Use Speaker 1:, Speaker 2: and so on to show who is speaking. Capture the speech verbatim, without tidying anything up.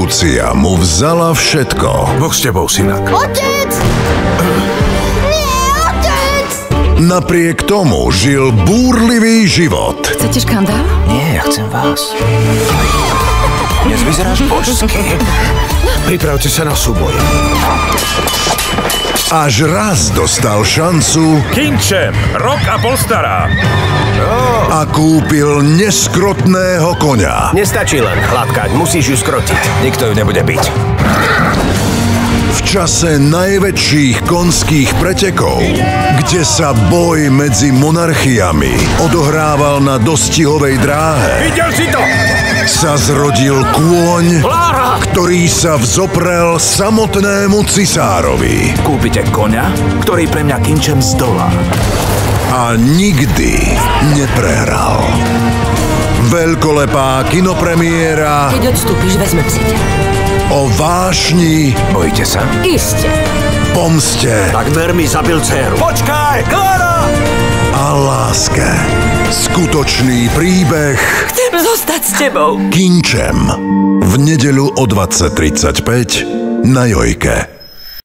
Speaker 1: Lúcia mu vzala všetko.
Speaker 2: Boh s tebou, synak.
Speaker 3: Otec! Nie, otec!
Speaker 1: Napriek tomu žil búrlivý život.
Speaker 4: Chcete škandál?
Speaker 5: Nie, ja chcem vás. Dnes vyzeráš božsky.
Speaker 2: Pripravte sa na súboj.
Speaker 1: Až raz dostal šancu
Speaker 6: Kinčem, rok a pol stará.
Speaker 1: a kúpil neskrotného koňa.
Speaker 5: Nestačí len hladkať, musíš ju skrotiť. Nikto ju nebude biť.
Speaker 1: V čase najväčších konských pretekov, kde sa boj medzi monarchiami odohrával na dostihovej dráhe,
Speaker 6: Videl si to?
Speaker 1: sa zrodil kôň,
Speaker 5: Klára!
Speaker 1: ktorý sa vzoprel samotnému cisárovi.
Speaker 5: Kúpite koňa, ktorý pre mňa Kinčem zdolá.
Speaker 1: A nikdy neprehral. Veľkolepá kinopremiéra
Speaker 4: Keď odstúpiš, vezmem si ťa.
Speaker 1: o vášni,
Speaker 5: Bojíte sa?
Speaker 4: Iste.
Speaker 1: pomste
Speaker 5: Tak ver mi zabil dceru. Počkaj! Klára!
Speaker 1: a láske. Skutočný príbeh
Speaker 4: Chcem zostať s tebou.
Speaker 1: Kinčem. V nedeľu o dvadsať tridsaťpäť na Jojke.